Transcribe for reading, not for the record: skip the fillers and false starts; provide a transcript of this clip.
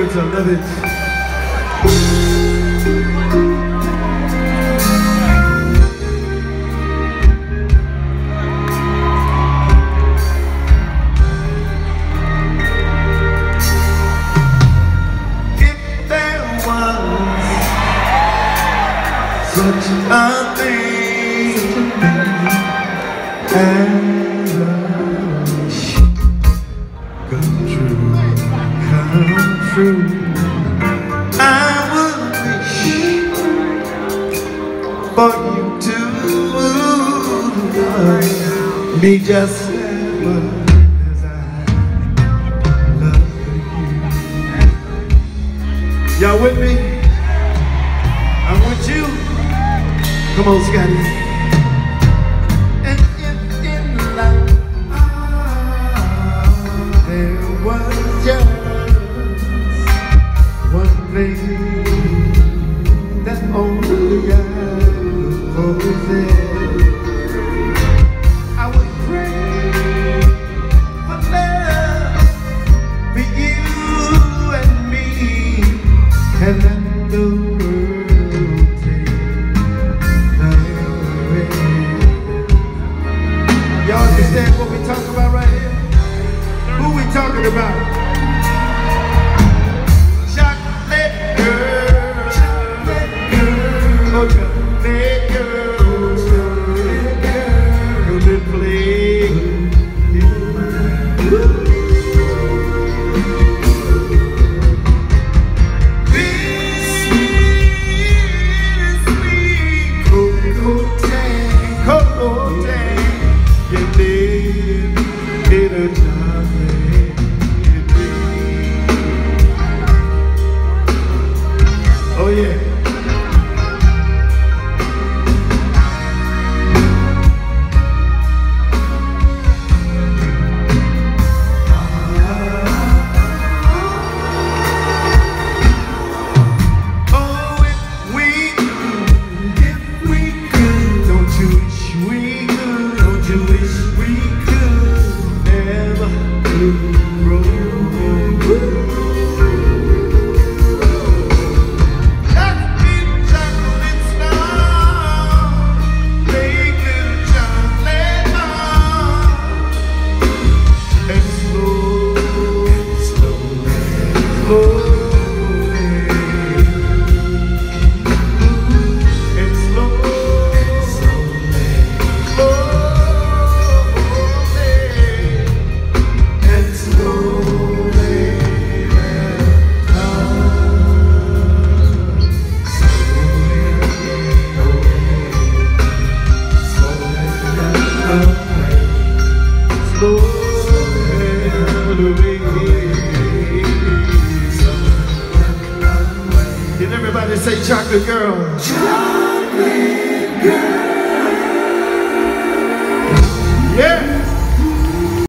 words, I love it. If there was such a thing as come true, I would wish for you to love me just as I love you. Y'all with me? I'm with you. Come on, Scotty. And if in life there was just one thing that only I possess, I would pray for love for you and me, and let the world take the rest. Y'all understand what we talking about right here? Who we talking about? Oh yeah. Can everybody say chocolate girl? Chocolate girl. Yeah.